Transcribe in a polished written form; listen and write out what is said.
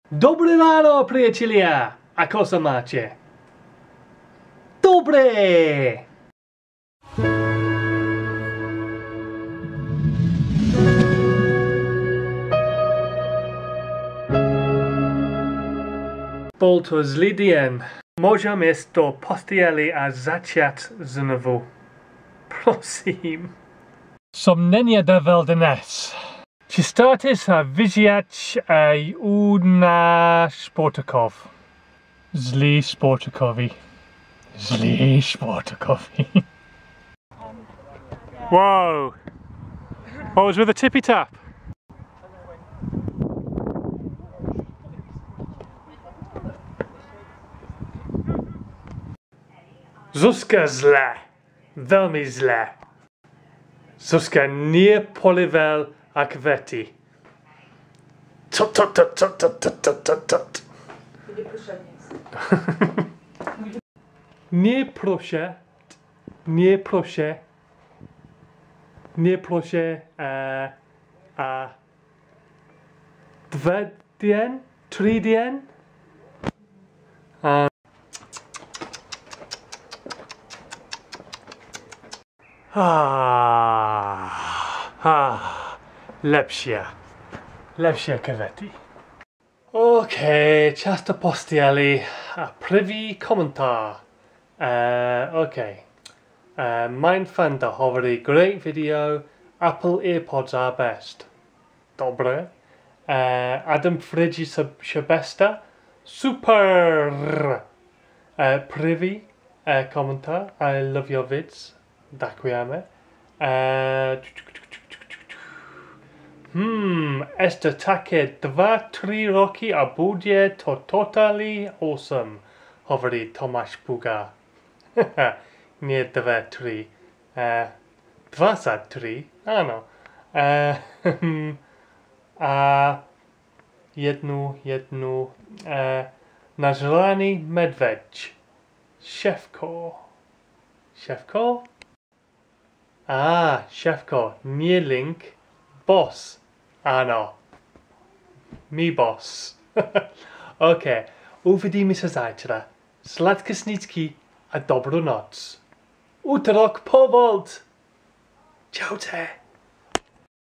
Dobré ráno, priatelia! Ako sa máte? Dobré! Bol to zlý deň. Môžem ísť do postele a začať znovu. Prosím. Som nejedol dnes. Chystáte sa vyžiať aj u náš sportokov. Zlý sportokovi. Zlý sportokovi. Whoa! What was with the tippy tap? Zuzka zle. Veľmi zle. Zuzka nie polivel a Kvete. Nie proszę dwa dzień, 3 dzień. Lepsie Kvete. Okay, čas do posteli. Prvý komentár. Mein fan to hovorí, great video, Apple AirPods are best. Dobre. Adam Fridži sa besta. Super. Prvý komentár. I love your vids. Dakujeme. Ešte také 2-3 roky a bude to totally awesome, hovorí Tomáš Puga. Nie 2-3. 23, áno. A jednu nažraný medveď. Šéfko. Šéfko? Šéfko, nie link. Boss. Áno. Mi boss. OK. Uvidíme sa zajtra. Sladké sníčky a dobrú noc. Útorok povolt. Čaute.